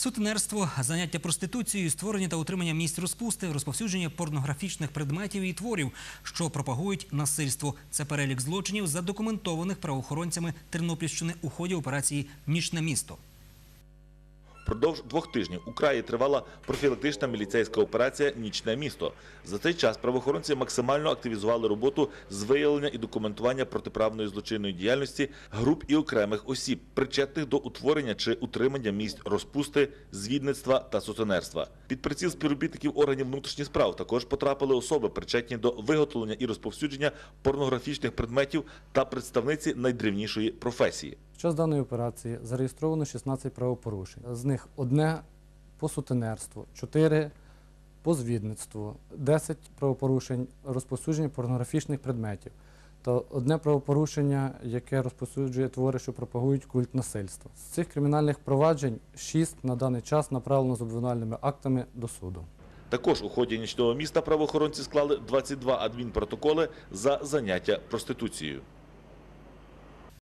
Сутенерство, заняття проституцією, створення та утримання місць розпусти, розповсюдження порнографічних предметів і творів, що пропагують насильство. Це перелік злочинів, задокументованих правоохоронцями Тернопільщини у ході операції «Нічне місто». Впродовж 2 тижнів у краї тривала профілактична міліцейська операція «Нічне місто». За цей час правоохоронці максимально активізували роботу з виявлення і документування протиправної злочинної діяльності груп і окремих осіб, причетних до утворення чи утримання місць розпусти, звідництва та сутенерства. Під приціл співробітників органів внутрішніх справ також потрапили особи, причетні до виготовлення і розповсюдження порнографічних предметів та представниці найдревнішої професії. Під час даної операції зареєстровано 16 правопорушень. З них 1 по сутенерству, 4 по звідництву, 10 правопорушень розповсюдження порнографічних предметів та 1 правопорушення, яке розповсюджує твори, що пропагують культ насильства. З цих кримінальних проваджень 6 на даний час направлено з обвинувальними актами до суду. Також у ході «Нічного міста» правоохоронці склали 22 адмінпротоколи за заняття проституцією.